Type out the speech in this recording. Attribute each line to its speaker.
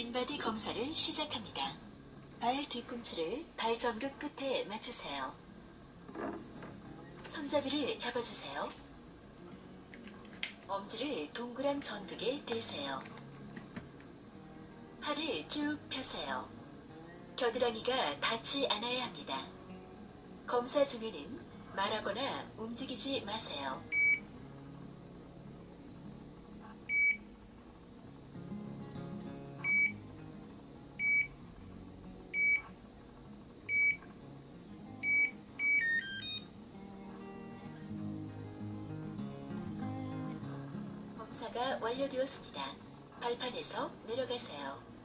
Speaker 1: 인바디 검사를 시작합니다. 발 뒤꿈치를 발 전극 끝에 맞추세요. 손잡이를 잡아주세요. 엄지를 동그란 전극에 대세요. 팔을 쭉 펴세요. 겨드랑이가 닿지 않아야 합니다. 검사 중에는 말하거나 움직이지 마세요. 검사가 완료되었습니다. 발판에서 내려가세요.